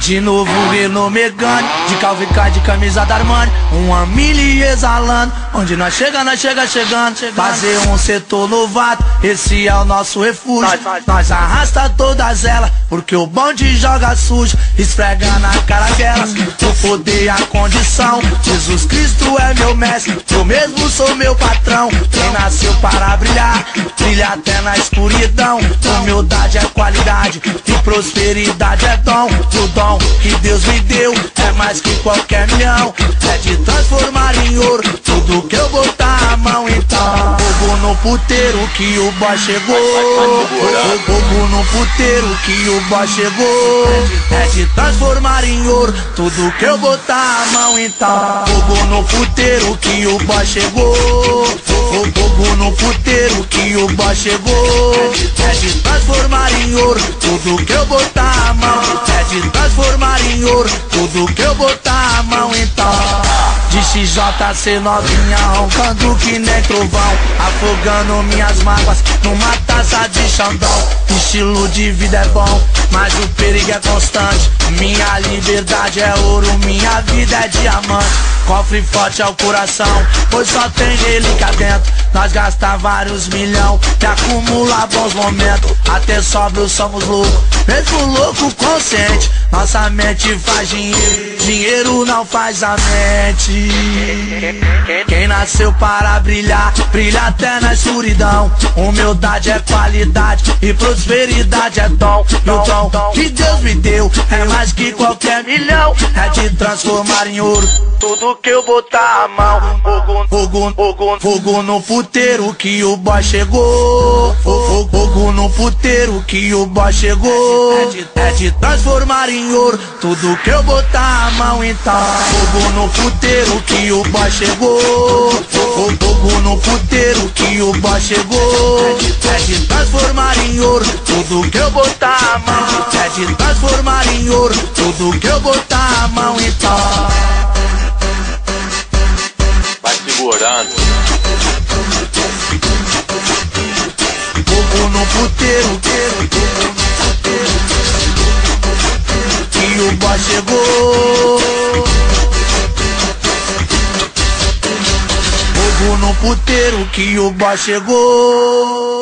De novo Renault Megane, de Calvin Klein, de camisa da Armani, uma mili exalando, onde nós chega chegando. Fazer um setor novato, esse é o nosso refúgio. Nós arrasta todas elas, porque o bonde joga sujo, esfrega na cara delas, o poder e a condição. Jesus Cristo é meu mestre, eu mesmo sou meu patrão. Quem nasceu para brilhar, brilha até na escuridão. Humildade é qualidade e prosperidade é dom. O dom que Deus me deu é mais que qualquer milhão, é de transformar em ouro tudo que eu botar a mão. Então fogo no puteiro que o boy chegou, fogo no puteiro que o boy chegou, é de transformar em ouro tudo que eu botar a mão. Então fogo no puteiro que o boy chegou, fogo no puteiro que o boy chegou, é de transformar em ouro tudo que eu botar a mão, é de transformar em ouro tudo que eu botar a mão. Então de XJC novinha roncando que nem trovão, afogando minhas mágoas numa taça de Xandão. Estilo de vida é bom, mas o perigo é constante. Minha liberdade é ouro, minha vida é diamante. Cofre forte é o coração, pois só tem nele cá dentro. Nós gasta vários milhão e acumula bons momentos. Até sóbrio somos loucos, mesmo louco consciente. Nossa mente faz dinheiro, dinheiro não faz a mente. Quem nasceu para brilhar, brilha até na escuridão. Humildade é qualidade e prosperidade é dom. E o dom que Deus me deu é mais que qualquer milhão, é de transformar em ouro tudo que eu botar a mão. Fogo no puteiro que o boy chegou, fogo no puteiro que o boy chegou, é de transformar em ouro tudo que eu botar a mão. Então fogo no puteiro que o boy chegou, fogo no puteiro que o boy chegou, é de transformar em ouro tudo que eu botar a mão, é de transformar em ouro tudo que eu botar a mão. Então vai segurando. Fogo no puteiro que o boy chegou, fogo no puteiro que o boy chegou.